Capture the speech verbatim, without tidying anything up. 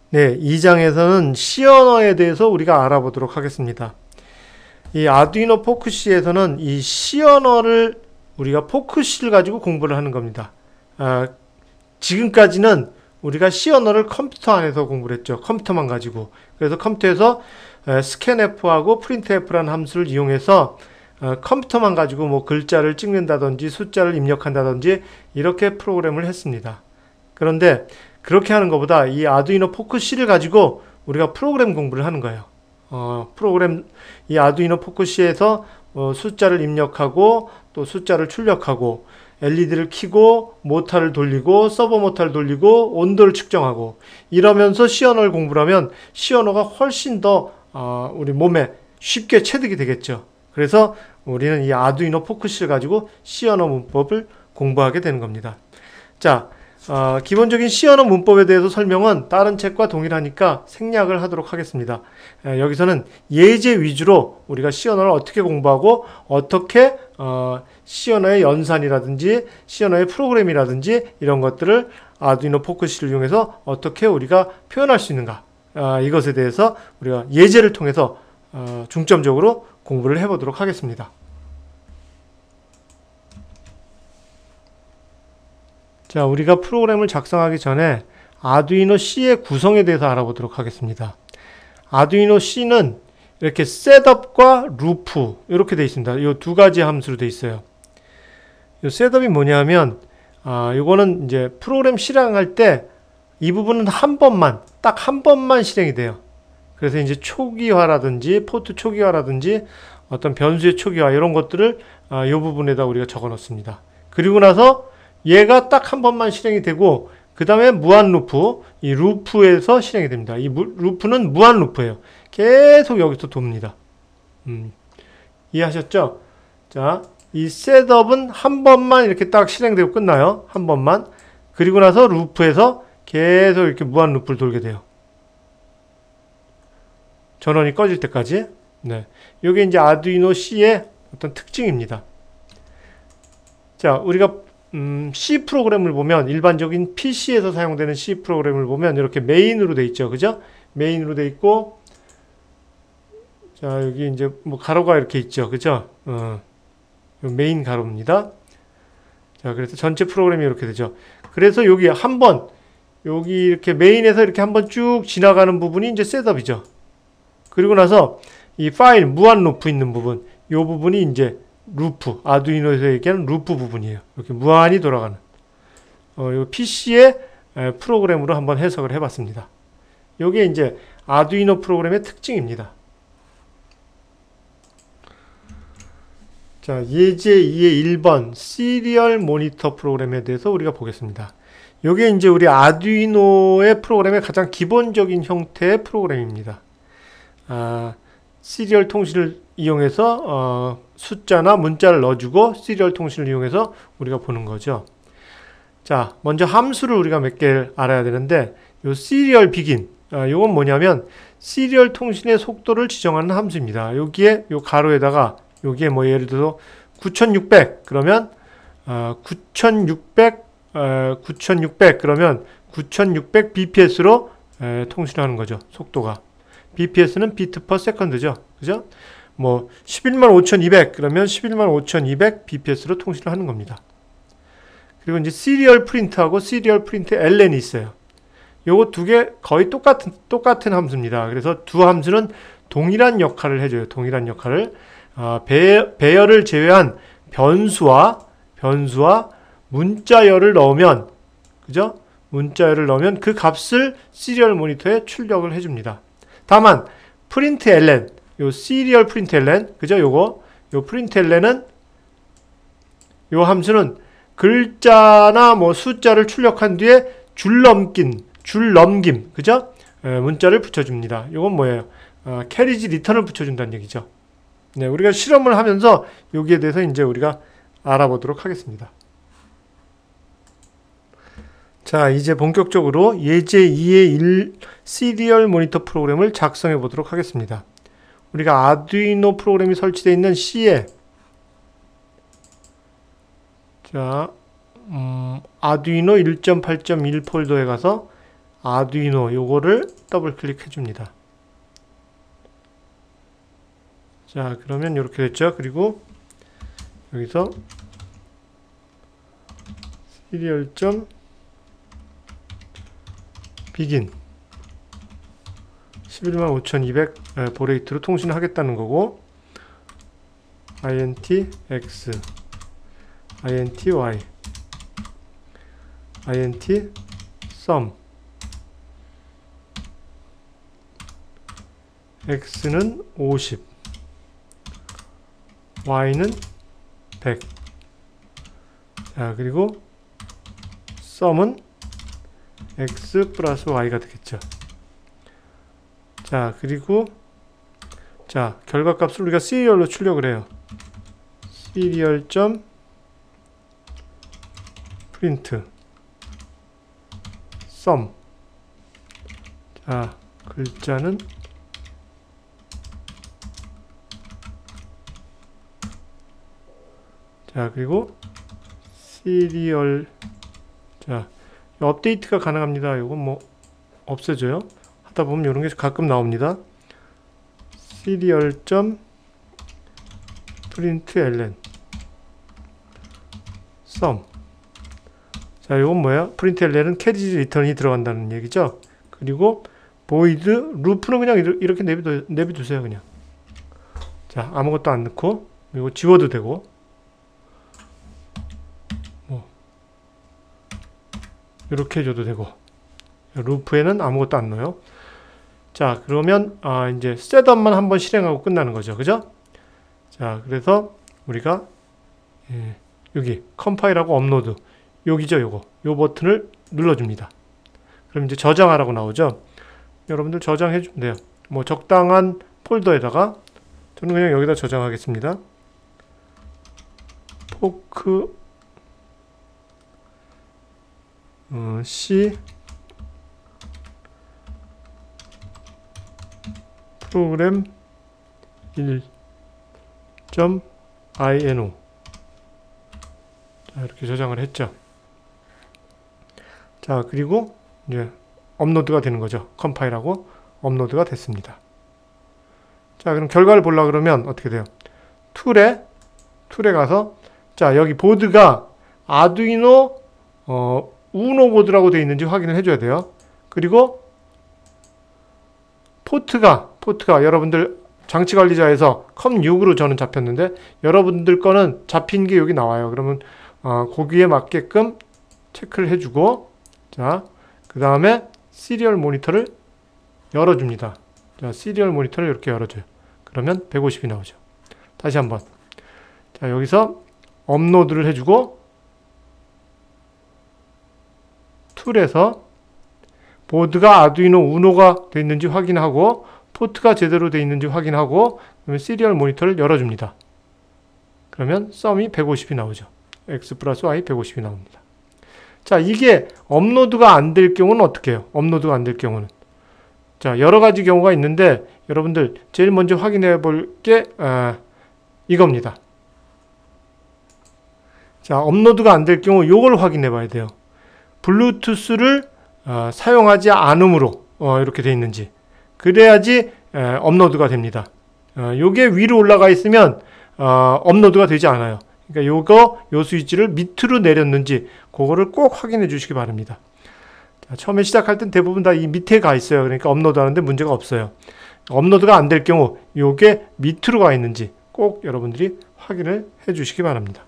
네, 이 장에서는 C 언어에 대해서 우리가 알아보도록 하겠습니다. 이 아두이노 포크C에서는 이 C 언어를 우리가 포크C를 가지고 공부를 하는 겁니다. 아, 지금까지는 우리가 C 언어를 컴퓨터 안에서 공부를 했죠. 컴퓨터만 가지고. 그래서 컴퓨터에서 스캔F하고 프린트F라는 함수를 이용해서 어, 컴퓨터만 가지고 뭐 글자를 찍는다든지 숫자를 입력한다든지 이렇게 프로그램을 했습니다. 그런데 그렇게 하는 것보다 이 아두이노 포크C를 가지고 우리가 프로그램 공부를 하는 거예요. 어, 프로그램, 이 아두이노 포크C에서 어, 숫자를 입력하고 또 숫자를 출력하고 엘이디를 켜고 모터를 돌리고 서버 모터를 돌리고 온도를 측정하고 이러면서 C 언어를 공부를 하면 C 언어가 훨씬 더 어, 우리 몸에 쉽게 체득이 되겠죠. 그래서 우리는 이 아두이노 포크C를 가지고 C 언어 문법을 공부하게 되는 겁니다. 자, 어, 기본적인 C 언어 문법에 대해서 설명은 다른 책과 동일하니까 생략을 하도록 하겠습니다. 에, 여기서는 예제 위주로 우리가 C 언어를 어떻게 공부하고 어떻게 어, C 언어의 연산이라든지 C 언어의 프로그램이라든지 이런 것들을 아두이노 포크C를 이용해서 어떻게 우리가 표현할 수 있는가, 어, 이것에 대해서 우리가 예제를 통해서 어, 중점적으로 공부를 해보도록 하겠습니다. 자, 우리가 프로그램을 작성하기 전에 아두이노 C의 구성에 대해서 알아보도록 하겠습니다. 아두이노 C는 이렇게 셋업과 루프 이렇게 되어 있습니다. 이 두 가지 함수로 되어 있어요. 이 셋업이 뭐냐면 아, 이거는 이제 프로그램 실행할 때 이 부분은 한 번만 딱 한 번만 실행이 돼요. 그래서 이제 초기화라든지 포트 초기화라든지 어떤 변수의 초기화 이런 것들을 아, 이 부분에다 우리가 적어 놓습니다. 그리고 나서 얘가 딱 한 번만 실행이 되고 그 다음에 무한 루프, 이 루프에서 실행이 됩니다. 이 무, 루프는 무한 루프예요. 계속 여기서 돕니다. 음, 이해하셨죠? 자, 이 셋업은 한 번만 이렇게 딱 실행되고 끝나요. 한 번만. 그리고 나서 루프에서 계속 이렇게 무한 루프를 돌게 돼요. 전원이 꺼질 때까지. 네, 이게 이제 아두이노 C의 어떤 특징입니다. 자, 우리가 음, C 프로그램을 보면 일반적인 피시에서 사용되는 C 프로그램을 보면 이렇게 메인으로 돼 있죠. 그죠? 메인으로 돼 있고 자, 여기 이제 뭐 가로가 이렇게 있죠. 그죠? 어, 메인 가로입니다. 자, 그래서 전체 프로그램이 이렇게 되죠. 그래서 여기 한번 여기 이렇게 메인에서 이렇게 한번 쭉 지나가는 부분이 이제 셋업이죠. 그리고 나서 이 파일 무한 루프 있는 부분, 이 부분이 이제 루프, 아두이노에서 얘기하는 루프 부분이에요. 이렇게 무한히 돌아가는 어, 이 피시의 프로그램으로 한번 해석을 해봤습니다. 이게 이제 아두이노 프로그램의 특징입니다. 자, 예제 이의 일 번 시리얼 모니터 프로그램에 대해서 우리가 보겠습니다. 이게 이제 우리 아두이노의 프로그램의 가장 기본적인 형태의 프로그램입니다. 아, 시리얼 통신을 이용해서 어, 숫자나 문자를 넣어주고 시리얼 통신을 이용해서 우리가 보는 거죠. 자, 먼저 함수를 우리가 몇 개를 알아야 되는데 요 시리얼 비긴, 아, 이건 뭐냐면 시리얼 통신의 속도를 지정하는 함수입니다. 여기에 요 가로에다가 여기에 뭐 예를 들어서 구천육백 그러면 어, 구천육백 어, 구천육백 그러면 구천육백 비피에스로 에, 통신하는 거죠. 속도가. 비피에스는 비트 퍼 세컨드죠. 그죠? 뭐 십일만 오천이백 그러면 십일만 오천이백 비피에스로 통신을 하는 겁니다. 그리고 이제 시리얼 프린트하고 시리얼 프린트 엘엔이 있어요. 요거 두 개 거의 똑같은 똑같은 함수입니다. 그래서 두 함수는 동일한 역할을 해줘요. 동일한 역할을 어, 배, 배열을 제외한 변수와 변수와 문자열을 넣으면 그죠? 문자열을 넣으면 그 값을 시리얼 모니터에 출력을 해줍니다. 다만 프린트 엘엔, 요 시리얼 프린트 엘엔, 그죠? 요거 요 프린트 엘엔은 요 함수는 글자나 뭐 숫자를 출력한 뒤에 줄 넘긴, 줄 넘김, 그죠? 에, 문자를 붙여줍니다. 요건 뭐예요? 어, 캐리지 리턴을 붙여준다는 얘기죠. 네, 우리가 실험을 하면서 여기에 대해서 이제 우리가 알아보도록 하겠습니다. 자, 이제 본격적으로 예제 이의 일 시리얼 모니터 프로그램을 작성해 보도록 하겠습니다. 우리가 아두이노 프로그램이 설치되어 있는 C에 자, 음, 아두이노 일 점 팔 점 일 폴더에 가서 아두이노 요거를 더블 클릭해 줍니다. 자, 그러면 이렇게 됐죠. 그리고 여기서 시리얼 점 비긴 십일만 오천이백 보레이트로 통신하겠다는 거고, int x int y int sum x는 오십, y는 백. 자, 그리고 sum은 x 플러스 y가 되겠죠. 자, 그리고 자, 결과값을 우리가 시리얼로 출력을 해요. 시리얼 점 프린트 sum. 자, 글자는 자, 그리고 시리얼. 자, 업데이트가 가능합니다. 이건 뭐 없애줘요. 하다 보면 이런 게 가끔 나옵니다. 시리얼 점 println sum. 자, 이건 뭐야? println은 캐리지 리턴이 들어간다는 얘기죠. 그리고 void 루프는 그냥 이렇게 내비두, 내비두세요. 그냥. 자, 아무것도 안 넣고 이거 지워도 되고, 뭐 이렇게 해줘도 되고, 루프에는 아무것도 안 넣어요. 자, 그러면 아, 이제 셋업만 한번 실행하고 끝나는 거죠. 그죠? 자, 그래서 우리가 예, 여기 컴파일하고 업로드 여기죠. 요거 요 버튼을 눌러줍니다. 그럼 이제 저장하라고 나오죠. 여러분들 저장해 주면 돼요. 뭐 적당한 폴더에다가, 저는 그냥 여기다 저장하겠습니다. 포크 어, C 프로그램 일 점 ino. 자, 이렇게 저장을 했죠. 자, 그리고 이제 업로드가 되는 거죠. 컴파일하고 업로드가 됐습니다. 자, 그럼 결과를 보려고 그러면 어떻게 돼요? 툴에 툴에 가서, 자, 여기 보드가 아두이노 어, 우노 보드라고 되어 있는지 확인을 해줘야 돼요. 그리고 포트가 포트가 여러분들 장치관리자에서 컴 육으로 저는 잡혔는데, 여러분들 거는 잡힌 게 여기 나와요. 그러면 어, 거기에 맞게끔 체크를 해주고, 자, 그 다음에 시리얼 모니터를 열어줍니다. 자, 시리얼 모니터를 이렇게 열어줘요. 그러면 백오십이 나오죠. 다시 한번. 자, 여기서 업로드를 해주고, 툴에서 보드가 아두이노 우노가 되어 있는지 확인하고, 포트가 제대로 되어 있는지 확인하고, 그러면 시리얼 모니터를 열어줍니다. 그러면 썸이 백오십이 나오죠. x 플러스 y 백오십이 나옵니다. 자, 이게 업로드가 안 될 경우는 어떻게 해요? 업로드가 안 될 경우는. 자, 여러 가지 경우가 있는데, 여러분들 제일 먼저 확인해 볼 게 아, 이겁니다. 자, 업로드가 안 될 경우 요걸 확인해 봐야 돼요. 블루투스를 어, 사용하지 않음으로 어, 이렇게 되어 있는지. 그래야지 에, 업로드가 됩니다. 어, 요게 위로 올라가 있으면 어, 업로드가 되지 않아요. 그러니까 요거 요 스위치를 밑으로 내렸는지 그거를 꼭 확인해 주시기 바랍니다. 자, 처음에 시작할 땐 대부분 다 이 밑에 가 있어요. 그러니까 업로드 하는데 문제가 없어요. 업로드가 안 될 경우 요게 밑으로 가 있는지 꼭 여러분들이 확인을 해 주시기 바랍니다.